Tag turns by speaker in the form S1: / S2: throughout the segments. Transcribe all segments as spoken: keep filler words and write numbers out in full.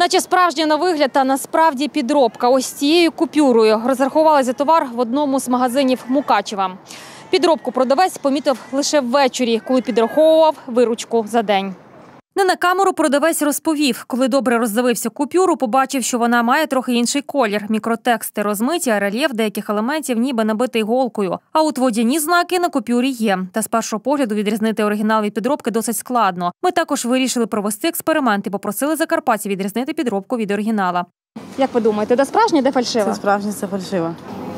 S1: Наче справжня на вигляд, та насправді підробка. Ось цією купюрою розрахували за товар в одному з магазинів Мукачева. Підробку продавець помітив лише ввечері, коли підраховував виручку за день. Не на камеру продавець розповів, коли добре роздивився купюру, побачив, що вона має трохи інший колір. Мікротексти розмиті, а рельєф деяких елементів ніби набитий голкою. А от водяні знаки на купюрі є. Та з першого погляду відрізнити оригінал від підробки досить складно. Ми також вирішили провести експеримент і попросили закарпатців відрізнити підробку від оригінала. Як ви думаєте, де справжня, де фальшива?
S2: Це справжня, це фальшива.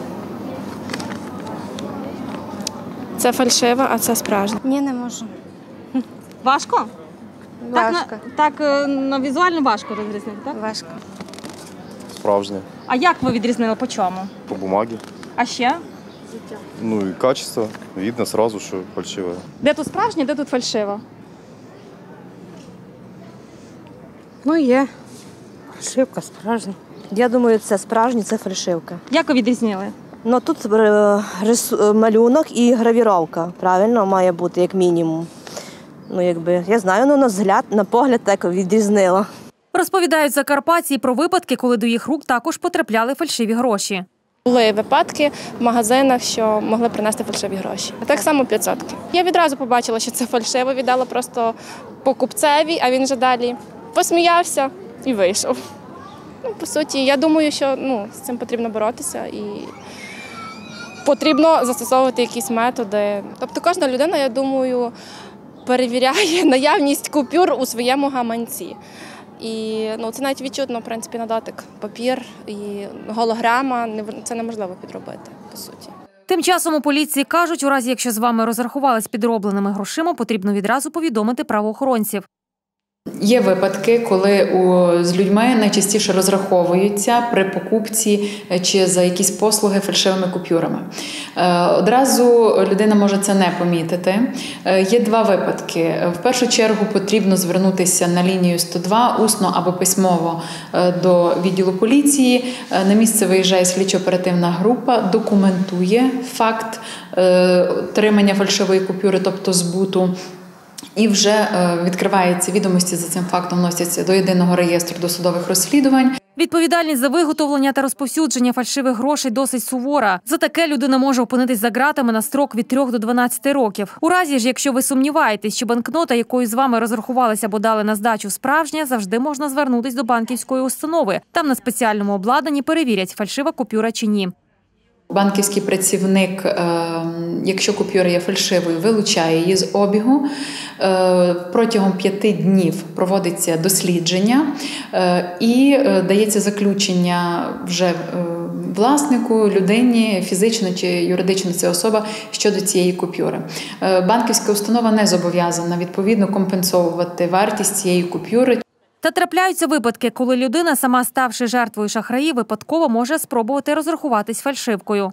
S3: Це фальшива, а це справжня.
S4: Ні, не можу.
S1: Важко?
S4: Важко.
S1: Так, на, так на візуально важко розрізнити, так?
S4: Важко.
S5: Справжнє.
S1: А як ви відрізнили, по чому?
S5: По бумагі.
S1: А ще?
S5: Ну і качество. Видно одразу, що фальшиве.
S1: Де тут справжня, де тут фальшива?
S6: Ну, є. Фальшивка, справжня. Я думаю, це справжня, це фальшивка.
S1: Як ви відрізнили?
S6: Ну, тут рису- малюнок і гравіровка, правильно, має бути, як мінімум. Ну, якби, я знаю, ну, на взгляд, на погляд так відрізнила.
S1: Розповідають закарпатці про випадки, коли до їх рук також потрапляли фальшиві гроші.
S3: Були випадки в магазинах, що могли принести фальшиві гроші. Так само п'ятсотки. Я відразу побачила, що це фальшиво, віддала просто покупцеві, а він вже далі посміявся і вийшов. Ну, по суті, я думаю, що ну, з цим потрібно боротися і потрібно застосовувати якісь методи. Тобто кожна людина, я думаю, перевіряє наявність купюр у своєму гаманці. І ну, це навіть відчутно, в принципі, на дотик. Папір і голограма – це неможливо підробити, по суті.
S1: Тим часом у поліції кажуть, у разі, якщо з вами розрахувались підробленими грошима, потрібно відразу повідомити правоохоронців.
S7: Є випадки, коли у, з людьми найчастіше розраховуються при покупці чи за якісь послуги фальшивими купюрами. Е, одразу людина може це не помітити. Е, є два випадки. В першу чергу потрібно звернутися на лінію сто два усно або письмово е, до відділу поліції. Е, на місце виїжджає слідчо-оперативна група, документує факт е, отримання фальшивої купюри, тобто збуту. І вже відкриваються відомості за цим фактом, вносяться до єдиного реєстру досудових розслідувань.
S1: Відповідальність за виготовлення та розповсюдження фальшивих грошей досить сувора. За таке людина може опинитись за ґратами на строк від трьох до дванадцяти років. У разі ж, якщо ви сумніваєтесь, що банкнота, якою з вами розрахувалися або дали на здачу, справжня, завжди можна звернутись до банківської установи. Там на спеціальному обладнанні перевірять, фальшива купюра чи ні.
S7: Банківський працівник, якщо купюра є фальшивою, вилучає її з обігу. Протягом п'яти днів проводиться дослідження і дається заключення вже власнику, людині, фізично чи юридично це особа, щодо цієї купюри. Банківська установа не зобов'язана відповідно компенсовувати вартість цієї купюри.
S1: Та трапляються випадки, коли людина, сама ставши жертвою шахраїв, випадково може спробувати розрахуватись фальшивкою.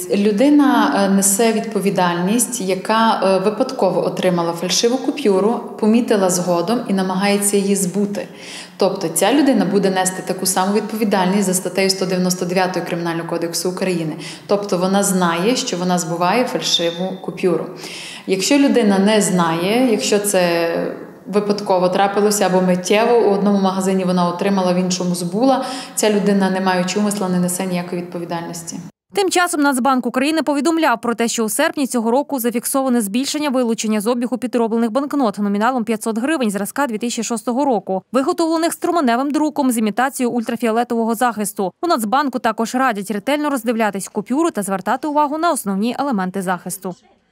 S7: Людина несе відповідальність, яка випадково отримала фальшиву купюру, помітила згодом і намагається її збути. Тобто ця людина буде нести таку саму відповідальність за статтею сто дев'яносто дев'ять Кримінального кодексу України. Тобто вона знає, що вона збуває фальшиву купюру. Якщо людина не знає, якщо це випадково трапилося або миттєво, у одному магазині вона отримала, в іншому збула, ця людина, не маючи умисла, не несе ніякої відповідальності.
S1: Тим часом Нацбанк України повідомляв про те, що у серпні цього року зафіксоване збільшення вилучення з обігу підроблених банкнот номіналом п'ятсот гривень зразка дві тисячі шостого року, виготовлених струменевим друком з імітацією ультрафіолетового захисту. У Нацбанку також радять ретельно роздивлятись купюру та звертати увагу на основні елементи захисту.